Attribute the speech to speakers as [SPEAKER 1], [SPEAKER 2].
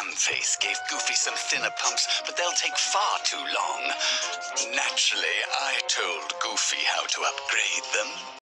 [SPEAKER 1] Jonface gave Goofy some thinner pumps, but they'll take far too long. Naturally, I told Goofy how to upgrade them.